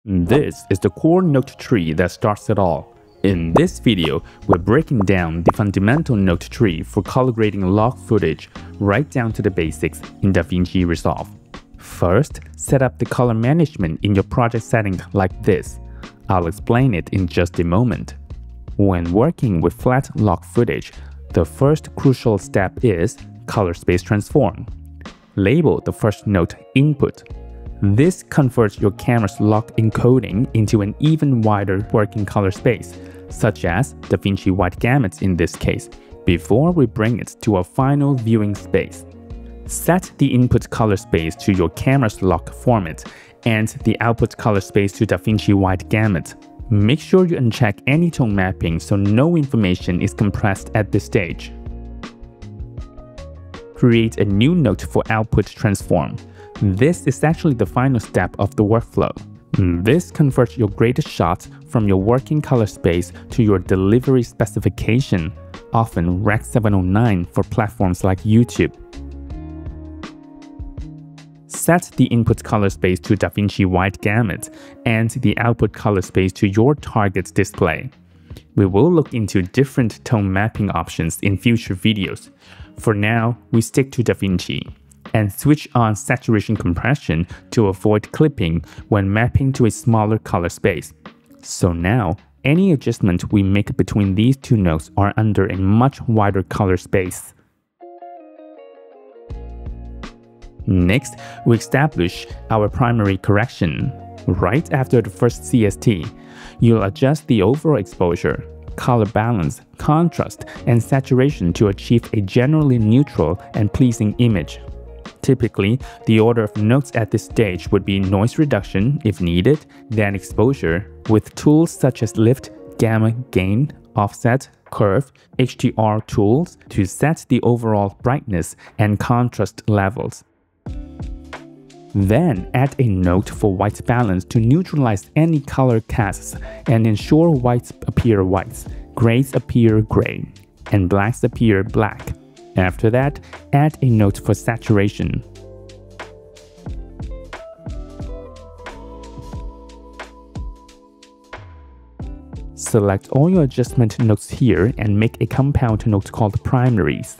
This is the core note tree that starts it all. In this video, we're breaking down the fundamental note tree for color grading log footage right down to the basics in DaVinci Resolve. First, set up the color management in your project settings like this. I'll explain it in just a moment. When working with flat log footage, the first crucial step is color space transform. Label the first note input. This converts your camera's log encoding into an even wider working color space, such as DaVinci White Gamut in this case, before we bring it to a final viewing space. Set the input color space to your camera's log format and the output color space to DaVinci White Gamut. Make sure you uncheck any tone mapping so no information is compressed at this stage. Create a new note for output transform. This is actually the final step of the workflow. This converts your graded shot from your working color space to your delivery specification, often Rec 709 for platforms like YouTube. Set the input color space to DaVinci White Gamut and the output color space to your target display. We will look into different tone mapping options in future videos. For now, we stick to DaVinci and switch on saturation compression to avoid clipping when mapping to a smaller color space. So now, any adjustment we make between these two notes are under a much wider color space. Next, we establish our primary correction. Right after the first CST, you'll adjust the overall exposure, color balance, contrast, and saturation to achieve a generally neutral and pleasing image. Typically, the order of notes at this stage would be noise reduction if needed, then exposure, with tools such as lift, gamma, gain, offset, curve, HDR tools to set the overall brightness and contrast levels. Then add a note for white balance to neutralize any color casts and ensure whites appear whites, grays appear gray, and blacks appear black. After that, add a note for saturation. Select all your adjustment notes here and make a compound note called Primaries.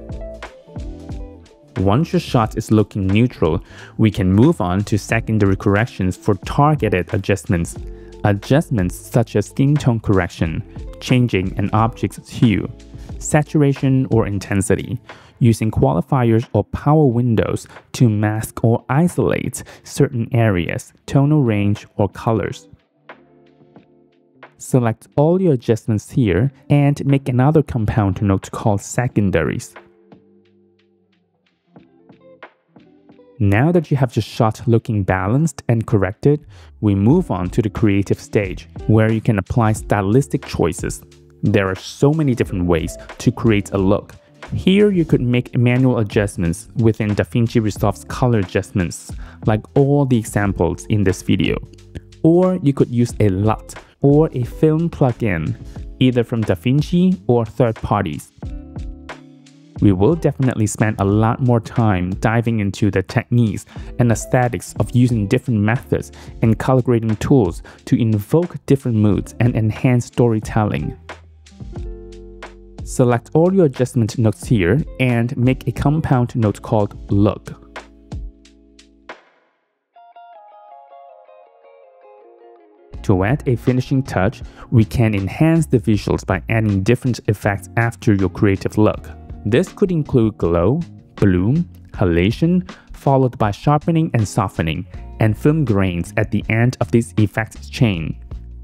Once your shot is looking neutral, we can move on to secondary corrections for targeted adjustments. Adjustments such as skin tone correction, changing an object's hue, saturation or intensity, using qualifiers or power windows to mask or isolate certain areas, tonal range, or colors. Select all your adjustments here and make another compound note called Secondaries. Now that you have your shot looking balanced and corrected, we move on to the creative stage, where you can apply stylistic choices. There are so many different ways to create a look. Here you could make manual adjustments within DaVinci Resolve's color adjustments, like all the examples in this video. Or you could use a LUT or a film plugin, either from DaVinci or third parties. We will definitely spend a lot more time diving into the techniques and aesthetics of using different methods and color grading tools to invoke different moods and enhance storytelling. Select all your adjustment notes here and make a compound note called Look. To add a finishing touch, we can enhance the visuals by adding different effects after your creative look. This could include glow, bloom, halation, followed by sharpening and softening, and film grains at the end of this effects chain.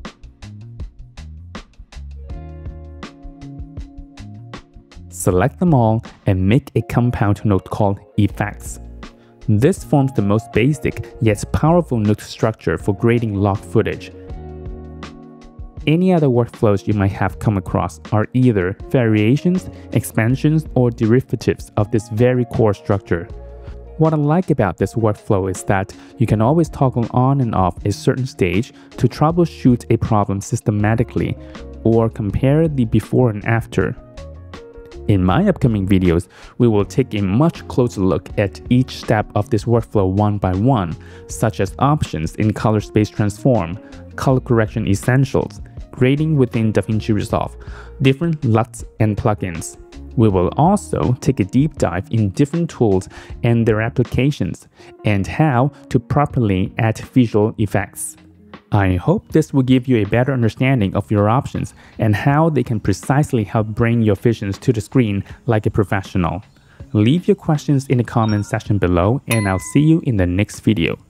Select them all and make a compound note called Effects. This forms the most basic yet powerful note structure for grading log footage. Any other workflows you might have come across are either variations, expansions, or derivatives of this very core structure. What I like about this workflow is that you can always toggle on and off a certain stage to troubleshoot a problem systematically or compare the before and after. In my upcoming videos, we will take a much closer look at each step of this workflow one by one, such as options in color space transform, color correction essentials, grading within DaVinci Resolve, different LUTs and plugins. We will also take a deep dive in different tools and their applications, and how to properly add visual effects. I hope this will give you a better understanding of your options and how they can precisely help bring your visions to the screen like a professional. Leave your questions in the comment section below, and I'll see you in the next video.